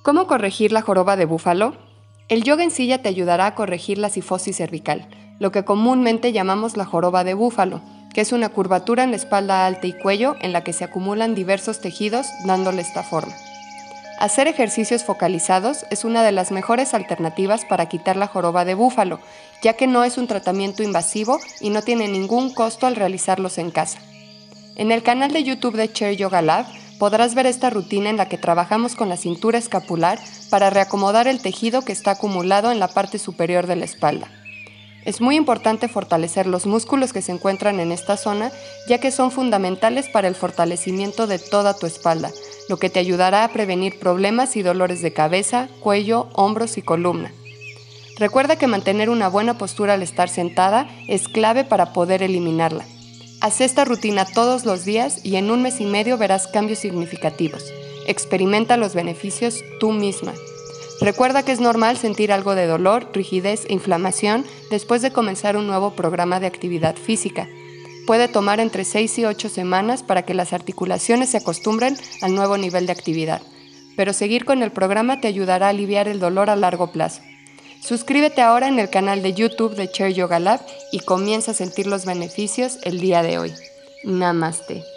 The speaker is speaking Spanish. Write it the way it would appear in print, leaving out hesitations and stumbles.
¿Cómo corregir la joroba de búfalo? El yoga en silla te ayudará a corregir la cifosis cervical, lo que comúnmente llamamos la joroba de búfalo, que es una curvatura en la espalda alta y cuello en la que se acumulan diversos tejidos dándole esta forma. Hacer ejercicios focalizados es una de las mejores alternativas para quitar la joroba de búfalo, ya que no es un tratamiento invasivo y no tiene ningún costo al realizarlos en casa. En el canal de YouTube de Chair Yoga Lab podrás ver esta rutina en la que trabajamos con la cintura escapular para reacomodar el tejido que está acumulado en la parte superior de la espalda. Es muy importante fortalecer los músculos que se encuentran en esta zona, ya que son fundamentales para el fortalecimiento de toda tu espalda, lo que te ayudará a prevenir problemas y dolores de cabeza, cuello, hombros y columna. Recuerda que mantener una buena postura al estar sentada es clave para poder eliminarla. Haz esta rutina todos los días y en 1 mes y medio verás cambios significativos. Experimenta los beneficios tú misma. Recuerda que es normal sentir algo de dolor, rigidez e inflamación después de comenzar un nuevo programa de actividad física. Puede tomar entre 6 y 8 semanas para que las articulaciones se acostumbren al nuevo nivel de actividad, pero seguir con el programa te ayudará a aliviar el dolor a largo plazo. Suscríbete ahora en el canal de YouTube de Chair Yoga Lab y comienza a sentir los beneficios el día de hoy. Namaste.